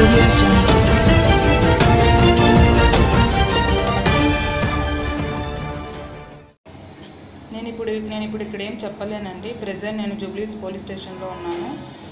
Audio Jungle. నేను ఇప్పుడు ఇక్కడ ఏం చెప్పలేనండి. ప్రెజెంట్ నేను జూబ్లీహిల్స్ పోలీస్ స్టేషన్లో ఉన్నాను.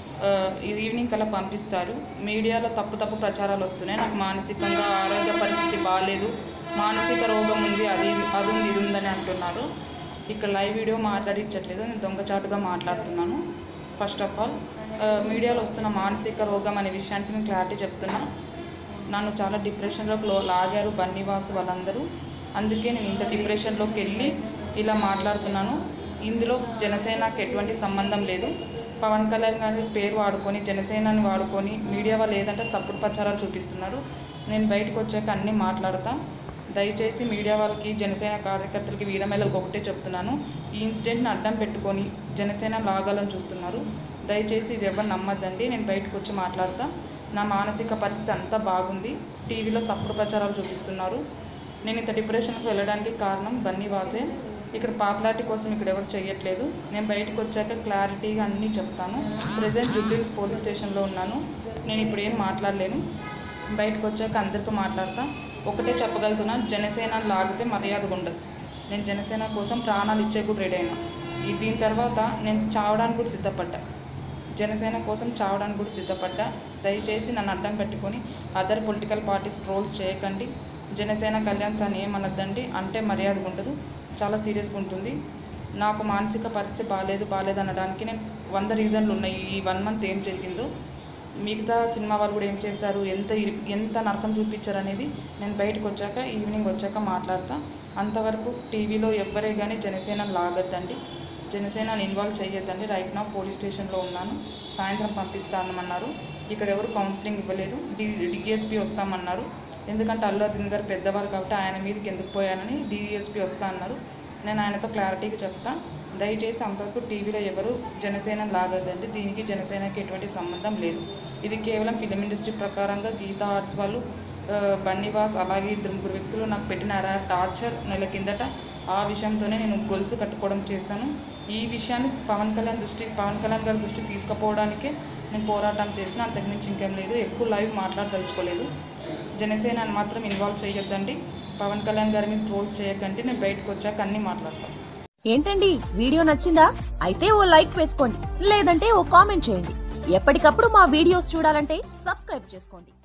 ఈవినింగ్ కల్లా పంపిస్తారు. మీడియాలో తప్పు ప్రచారాలు వస్తున్నాయి. నాకు మానసికంగా ఆరోగ్య పరిస్థితి బాగాలేదు, మానసిక రోగం ఉంది, అది ఉంది ఇది ఉందని అంటున్నారు. ఇక్కడ లైవ్ వీడియో మాట్లాడించట్లేదు, నేను దొంగచాటుగా మాట్లాడుతున్నాను. ఫస్ట్ ఆఫ్ ఆల్ మీడియాలో వస్తున్న మానసిక రోగం అనే విషయానికి నేను క్లారిటీ చెప్తున్నా. నన్ను చాలా డిప్రెషన్లోకి లాగారు బన్నీవాసు వాళ్ళందరూ. అందుకే నేను ఇంత డిప్రెషన్లోకి వెళ్ళి ఇలా మాట్లాడుతున్నాను. ఇందులో జనసేనకి ఎటువంటి సంబంధం లేదు. పవన్ కళ్యాణ్ గారి పేరు వాడుకొని జనసేనని వాడుకొని మీడియా వాళ్ళు ఏదంటే తప్పుడు ప్రచారాలు చూపిస్తున్నారు. నేను బయటకు వచ్చాక అన్నీ మాట్లాడతా. దయచేసి మీడియా వాళ్ళకి జనసేన కార్యకర్తలకి వీరమేళకు ఒకటే చెప్తున్నాను, ఈ ఇన్సిడెంట్ని అడ్డం పెట్టుకొని జనసేన లాగాలని చూస్తున్నారు. దయచేసి ఇది ఎవరు నమ్మద్దండి. నేను బయటకు వచ్చి మాట్లాడతా. నా మానసిక పరిస్థితి అంతా బాగుంది. టీవీలో తప్పుడు ప్రచారాలు చూపిస్తున్నారు. నేను ఇంత డిప్రెషన్కి వెళ్ళడానికి కారణం బన్నీవాసే. ఇక్కడ పాపులారిటీ కోసం ఇక్కడ ఎవరు చేయట్లేదు. నేను బయటకు వచ్చాక క్లారిటీగా అన్నీ చెప్తాను. ప్రెజెంట్ జూబ్లీహిల్స్ పోలీస్ స్టేషన్లో ఉన్నాను. నేను ఇప్పుడు ఏం మాట్లాడలేను. బయటకు వచ్చాక అందరికీ మాట్లాడతా. ఒకటే చెప్పగలుగుతున్నా, జనసేన లాగితే మర్యాద ఉండదు. నేను జనసేన కోసం ప్రాణాలు ఇచ్చే కూడా రెడీ అయినా. దీని తర్వాత నేను చావడానికి కూడా సిద్ధపడ్డా. జనసేన కోసం చావడానికి కూడా సిద్ధపడ్డా. దయచేసి నన్ను అడ్డం పెట్టుకొని అదర్ పొలిటికల్ పార్టీస్ ట్రోల్స్ చేయకండి. జనసేన కళ్యాణ్ సార్ ఏమనద్దండి అంటే మర్యాద ఉండదు, చాలా సీరియస్గా ఉంటుంది. నాకు మానసిక పరిస్థితి బాగాలేదు అనడానికి నేను 100 రీజన్లు ఉన్నాయి. ఈ 1 మంత్ ఏం జరిగిందో, మిగతా సినిమా వాళ్ళు కూడా ఏం చేశారు, ఎంత నరకం చూపించారు అనేది నేను బయటకు వచ్చాక ఈవినింగ్ వచ్చాక మాట్లాడతా. అంతవరకు టీవీలో ఎవ్వరే కానీ జనసేన లాగద్దండి, జనసేనని ఇన్వాల్వ్ చేయొద్దండి. రైట్ నా పోలీస్ స్టేషన్లో ఉన్నాను. సాయంత్రం పంపిస్తామన్నారు. ఇక్కడ ఎవరు కౌన్సిలింగ్ ఇవ్వలేదు. డిఎస్పీ వస్తామన్నారు. ఎందుకంటే అల్లు అర్జున్ గారు పెద్దవారు కాబట్టి ఆయన మీదకి ఎందుకు పోయానని డిఎస్పీ వస్తా అన్నారు. నేను ఆయనతో క్లారిటీగా చెప్తా. దయచేసి అంతవరకు టీవీలో ఎవరు జనసేన లాగదండి. దీనికి జనసేనకి ఎటువంటి సంబంధం లేదు. ఇది కేవలం ఫిలిం ఇండస్ట్రీ ప్రకారంగా గీతా ఆర్ట్స్ వాళ్ళు బన్నీవాస్ అలాగే 2 వ్యక్తులు నాకు పెట్టిన టార్చర్ నెల కిందట. ఆ విషయంతోనే నేను గొలుసు కట్టుకోవడం చేశాను. ఈ విషయాన్ని పవన్ కళ్యాణ్ గారి దృష్టికి తీసుకుపోవడానికే నేను పోరాటం చేసిన, అంతకుమించి ఇంకేం లేదు. ఎక్కువ లైవ్ మాట్లాడదలుచుకోలేదు. జనసేన అని మాత్రం ఇన్వాల్వ్ చేయొద్దండి. పవన్ కళ్యాణ్ గారి మీద ట్రోల్స్ చేయకండి. నేను బయటకు వచ్చాక అన్నీ మాట్లాడతాను. ఏంటండి వీడియో నచ్చిందా? అయితే ఓ లైక్ వేసుకోండి, లేదంటే ఓ కామెంట్ చేయండి. ఎప్పటికప్పుడు మా వీడియోస్ చూడాలంటే సబ్స్క్రైబ్ చేసుకోండి.